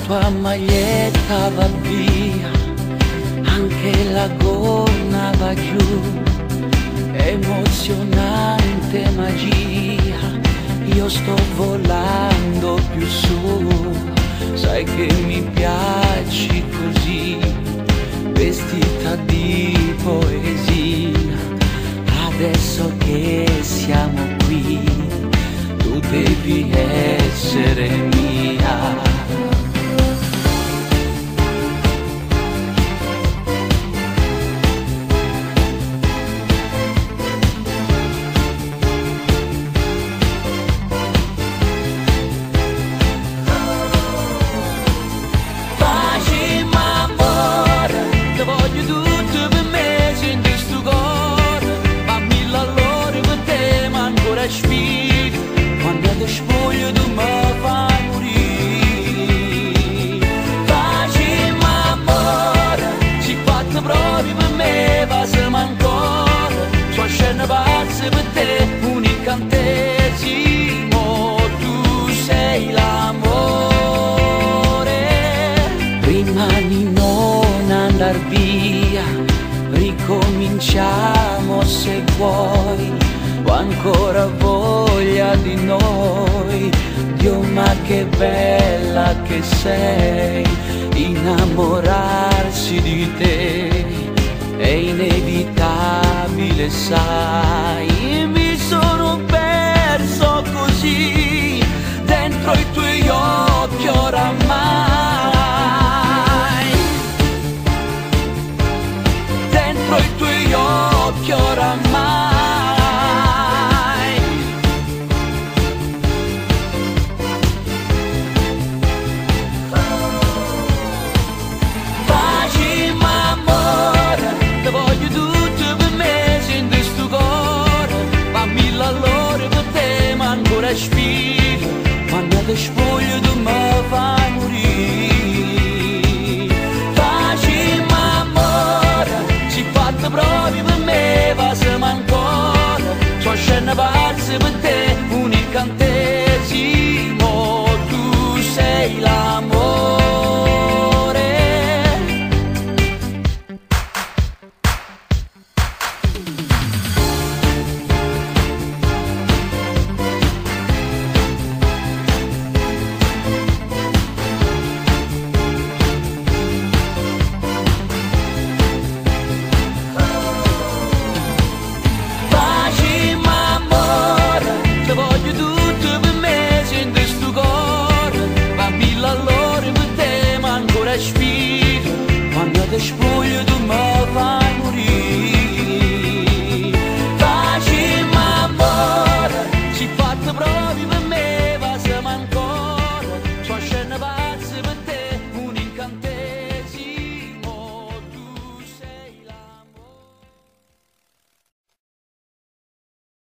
tua maglietta va via, anche la gonna va giù, emozionante magia, io sto volando più su, sai che mi piaci così, vestita di poesia, adesso che siamo qui, tu devi essere mia. Quando ti spoglio tu mi fai morire. Facciamo amore, si fatta proprio per me, passami ancora. Sono scena pazza per te, un incantesimo, tu sei l'amore. Rimani, non andar via, ricominciamo se vuoi. Ho ancora voglia di noi, Dio ma che bella che sei, innamorarsi di te è inevitabile, sai, mi sono perso così, dentro i tuoi occhi oramai.